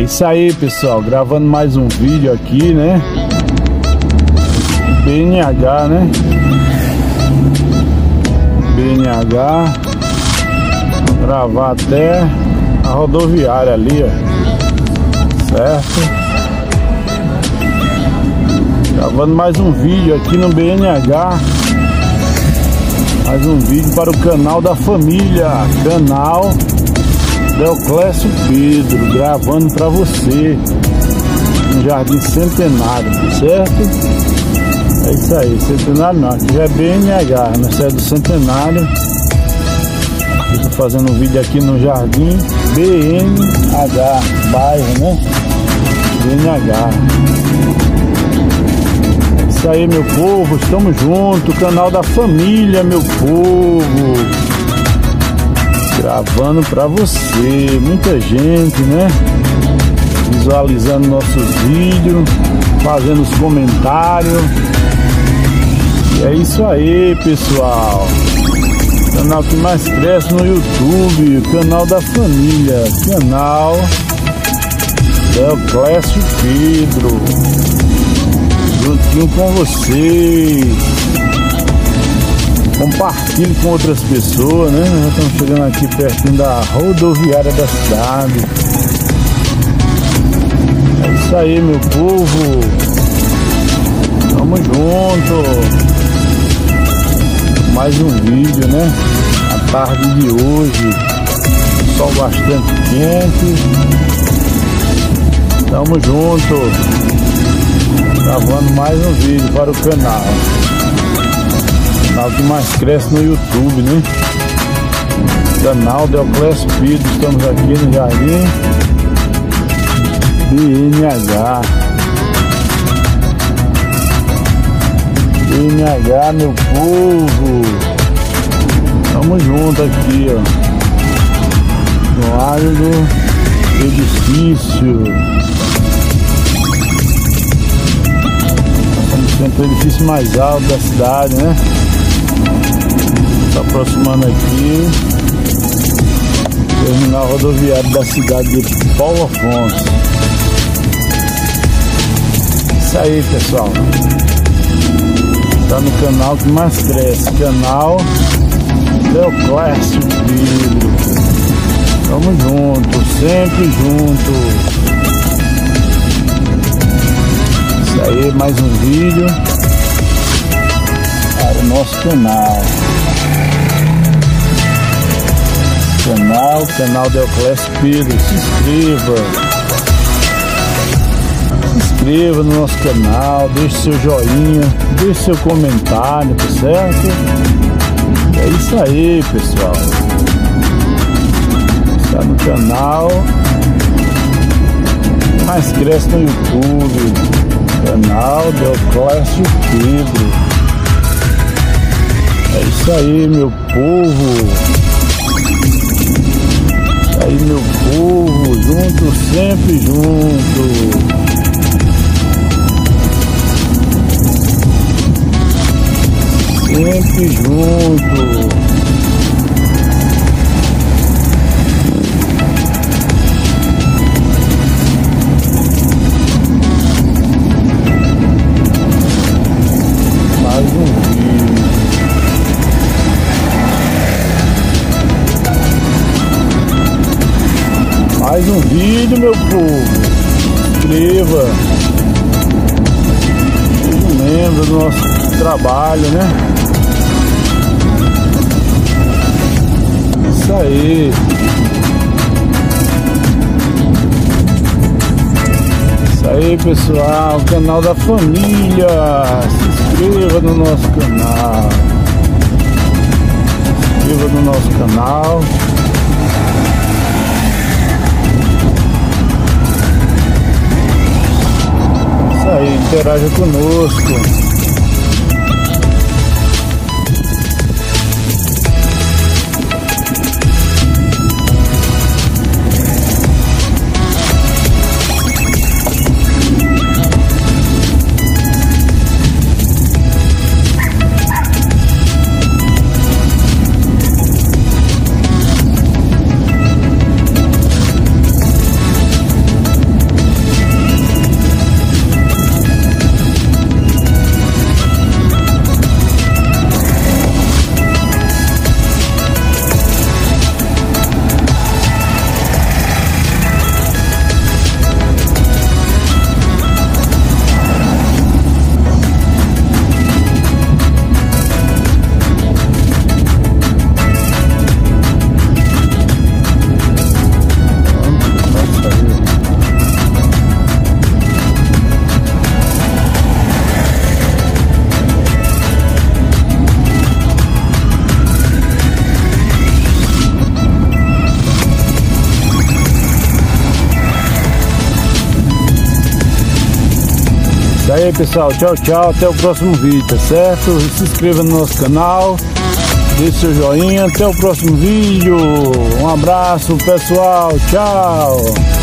É isso aí, pessoal, gravando mais um vídeo aqui, né? BNH, né? BNH. Gravar até a rodoviária ali, ó. Certo? Gravando mais um vídeo aqui no BNH. Mais um vídeo para o canal da família, canal Deoclésio Pedro, gravando para você no Jardim Centenário, certo? É isso aí, Centenário não, aqui já é BNH, na sede do Centenário. Estou fazendo um vídeo aqui no Jardim BNH, bairro, né? BNH. É isso aí, meu povo, estamos juntos, canal da família, meu povo. Gravando pra você, muita gente, né? Visualizando nossos vídeos, fazendo os comentários. E é isso aí, pessoal. Canal que mais cresce no YouTube, canal da família, canal Deoclésio Pedro. Juntinho com vocês. Compartilhe com outras pessoas, né? Nós estamos chegando aqui pertinho da rodoviária da cidade. É isso aí, meu povo. Tamo junto. Mais um vídeo, né? A tarde de hoje. Sol bastante quente. Tamo junto. Gravando mais um vídeo para o canal. Canal que mais cresce no YouTube, né? Canal Deoclésio Pedro. Estamos aqui no Jardim BNH. BNH, meu povo. Tamo junto aqui, ó. No área do edifício. Estamos sempre o edifício mais alto da cidade, né? Se aproximando aqui, terminal rodoviário da cidade de Paulo Afonso. Isso aí, pessoal. Tá no canal que mais cresce, canal Deoclésio Pedro. Tamo junto, sempre junto. Isso aí, mais um vídeo para o nosso canal. Canal Deoclésio Pedro, se inscreva no nosso canal, deixe seu joinha, deixe seu comentário, tá certo? É isso aí, pessoal. Está no canal que mais cresce no YouTube, canal Deoclésio Pedro. É isso aí, meu povo. Aí, meu povo, junto, sempre junto. Sempre junto. Mais um vídeo. Mais um vídeo, meu povo. Inscreva. Seja membro do nosso trabalho, né? Isso aí. Isso aí, pessoal. Canal da família. Se inscreva no nosso canal. Se inscreva no nosso canal. Aí, interaja conosco. Daí pessoal, tchau, tchau, até o próximo vídeo, tá certo? Se inscreva no nosso canal, deixe seu joinha, até o próximo vídeo. Um abraço pessoal, tchau!